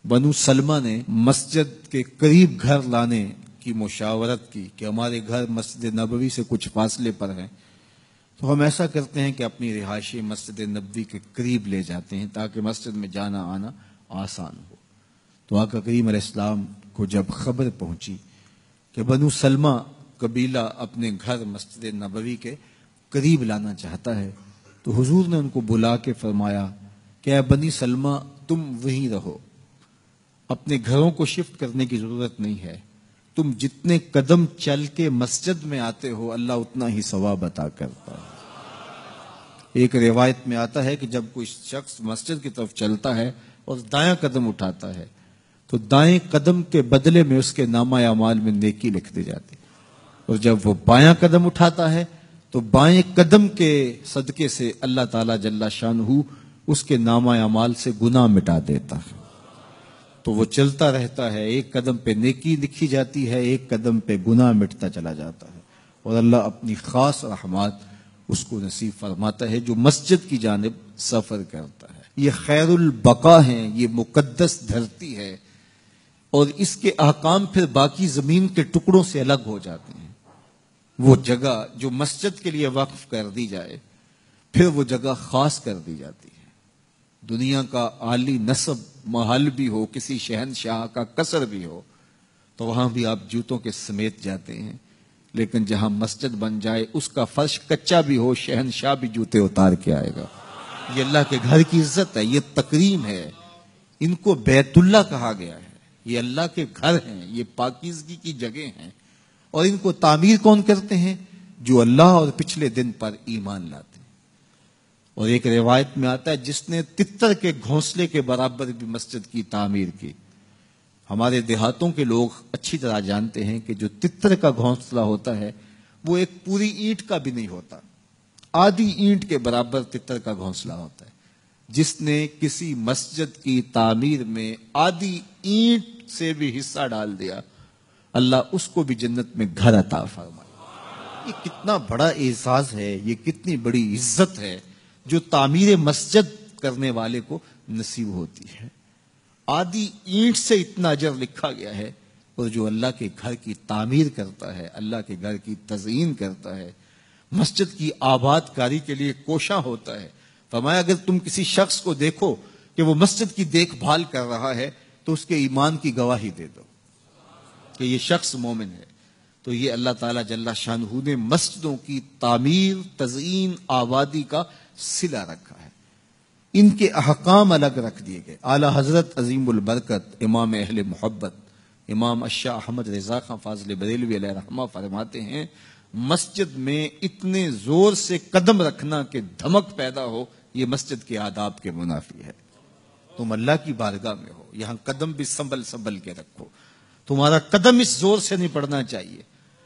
بنو سلمہ نے مسجد کے قریب گھر لانے کی مشاورت کی کہ ہمارے گھر مسجد نبوی سے کچھ فاصلے پر ہیں، تو ہم ایسا کرتے ہیں کہ اپنی رہائشی مسجد نبوی کے قریب لے جاتے ہیں تاکہ مسجد میں جانا آنا آسان ہو۔ تو آقا کریم علیہ السلام کو جب خبر پہنچی کہ بنو سلمہ قبیلہ اپنے گھر مسجد نبوی کے قریب لانا چاہتا ہے، تو حضور نے ان کو بلا کے فرمایا کہ اے بنی سلمہ، تم وہیں رہو، اپنے گھروں کو شفٹ کرنے کی ضرورت نہیں ہے، تم جتنے قدم چل کے مسجد میں آتے ہو اللہ اتنا ہی ثواب عطا کرتا ہے۔ ایک روایت میں آتا ہے کہ جب کوئی شخص مسجد کی طرف چلتا ہے اور دایاں قدم اٹھاتا ہے تو دائیں قدم کے بدلے میں اس کے نامہ اعمال میں نیکی لکھ دی جاتی، اور جب وہ بایاں قدم اٹھاتا ہے تو بائیں قدم کے صدقے سے اللہ تعالیٰ جل شانہ اس کے نامہ اعمال سے گناہ مٹا دیتا ہے۔ تو وہ چلتا رہتا ہے، ایک قدم پہ نیکی لکھی جاتی ہے، ایک قدم پہ گناہ مٹتا چلا جاتا ہے، اور اللہ اپنی خاص رحمات اس کو نصیب فرماتا ہے جو مسجد کی جانب سفر کرتا ہے۔ یہ خیر البقا ہیں، یہ مقدس دھرتی ہے، اور اس کے احکام پھر باقی زمین کے ٹکڑوں سے الگ ہو جاتے ہیں۔ وہ جگہ جو مسجد کے لیے وقف کر دی جائے پھر وہ جگہ خاص کر دی جاتی ہے۔ دنیا کا عالی نسب محل بھی ہو، کسی شہنشاہ کا قصر بھی ہو، تو وہاں بھی آپ جوتوں کے سمیت جاتے ہیں، لیکن جہاں مسجد بن جائے اس کا فرش کچا بھی ہو، شہنشاہ بھی جوتے اتار کے آئے گا۔ یہ اللہ کے گھر کی عزت ہے، یہ تکریم ہے، ان کو بیت اللہ کہا گیا ہے، یہ اللہ کے گھر ہیں، یہ پاکیزگی کی جگہ ہیں، اور ان کو تعمیر کون کرتے ہیں؟ جو اللہ اور پچھلے دن پر ایمان لاتے ہیں۔ اور ایک روایت میں آتا ہے جس نے تتر کے گھونسلے کے برابر بھی مسجد کی تعمیر کی۔ ہمارے دیہاتوں کے لوگ اچھی طرح جانتے ہیں کہ جو تتر کا گھونسلہ ہوتا ہے وہ ایک پوری اینٹ کا بھی نہیں ہوتا، آدھی اینٹ کے برابر تتر کا گھونسلہ ہوتا ہے۔ جس نے کسی مسجد کی تعمیر میں آدھی اینٹ سے بھی حصہ ڈال دیا اللہ اس کو بھی جنت میں گھر عطا فرمائے۔ یہ کتنا بڑا اعزاز ہے، یہ کتنی بڑی عزت ہے جو تعمیر مسجد کرنے والے کو نصیب ہوتی ہے۔ آدھی اینٹ سے اتنا اجر لکھا گیا ہے، اور جو اللہ کے گھر کی تعمیر کرتا ہے، اللہ کے گھر کی تزئین کرتا ہے، مسجد کی آباد کاری کے لیے کوشاں ہوتا ہے۔ فرمایا اگر تم کسی شخص کو دیکھو کہ وہ مسجد کی دیکھ بھال کر رہا ہے تو اس کے ایمان کی گواہی دے دو کہ یہ شخص مومن ہے۔ تو یہ اللہ تعالیٰ جل شانہ نے مسجدوں کی تعمیر، تزئین، آبادی کا صلہ رکھا ہے، ان کے احکام الگ رکھ دیے گئے۔ اعلی حضرت عظیم البرکت امام اہل محبت امام الشاہ احمد رضا خان فاضل بریلوی علیہ رحمہ فرماتے ہیں مسجد میں اتنے زور سے قدم رکھنا کہ دھمک پیدا ہو، یہ مسجد کے آداب کے منافی ہے۔ تم اللہ کی بارگاہ میں ہو، یہاں قدم بھی سنبھل سنبھل کے رکھو، تمہارا قدم اس زور سے نہیں پڑنا چاہیے۔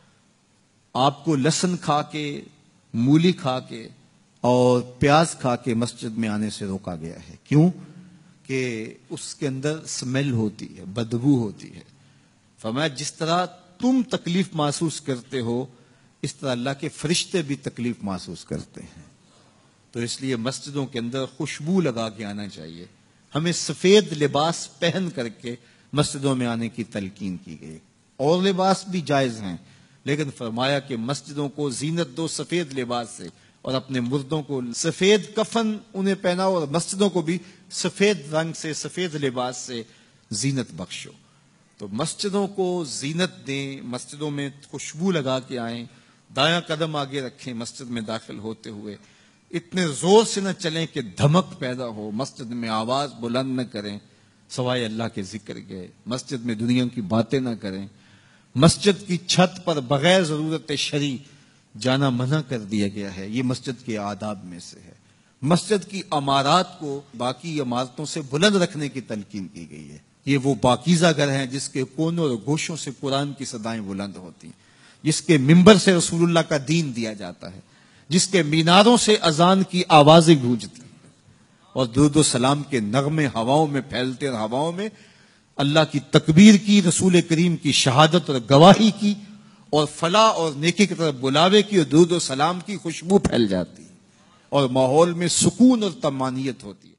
آپ کو لہسن کھا کے، مولی کھا کے اور پیاز کھا کے مسجد میں آنے سے روکا گیا ہے۔ کیوں؟ کہ اس کے اندر سمیل ہوتی ہے، بدبو ہوتی ہے۔ فرمایا جس طرح تم تکلیف محسوس کرتے ہو اس طرح اللہ کے فرشتے بھی تکلیف محسوس کرتے ہیں۔ تو اس لیے مسجدوں کے اندر خوشبو لگا کے آنا چاہیے، ہمیں سفید لباس پہن کر کے مسجدوں میں آنے کی تلقین کی گئی۔ اور لباس بھی جائز ہیں، لیکن فرمایا کہ مسجدوں کو زینت دو سفید لباس سے، اور اپنے مردوں کو سفید کفن انہیں پہناؤ، اور مسجدوں کو بھی سفید رنگ سے، سفید لباس سے زینت بخشو۔ تو مسجدوں کو زینت دیں، مسجدوں میں خوشبو لگا کے آئیں، دایاں قدم آگے رکھیں، مسجد میں داخل ہوتے ہوئے اتنے زور سے نہ چلیں کہ دھمک پیدا ہو، مسجد میں آواز بلند نہ کریں سوائے اللہ کے ذکر کے، مسجد میں دنیا کی باتیں نہ کریں، مسجد کی چھت پر بغیر ضرورت شرعی جانا منع کر دیا گیا ہے، یہ مسجد کے آداب میں سے ہے۔ مسجد کی عمارات کو باقی عمارتوں سے بلند رکھنے کی تلقین کی گئی ہے۔ یہ وہ پاکیزہ گھر ہیں جس کے کونوں اور گوشوں سے قرآن کی صدائیں بلند ہوتی ہیں، جس کے منبر سے رسول اللہ کا دین دیا جاتا ہے، جس کے میناروں سے اذان کی آوازیں گونجتی ہیں، اور درود و سلام کے نغمے ہواؤں میں پھیلتے، اور ہواؤں میں اللہ کی تکبیر کی، رسول کریم کی شہادت اور گواہی کی، اور فلاح اور نیکی کی طرف بلاوے کی اور درود و سلام کی خوشبو پھیل جاتی ہے، اور ماحول میں سکون اور طمانینت ہوتی ہے۔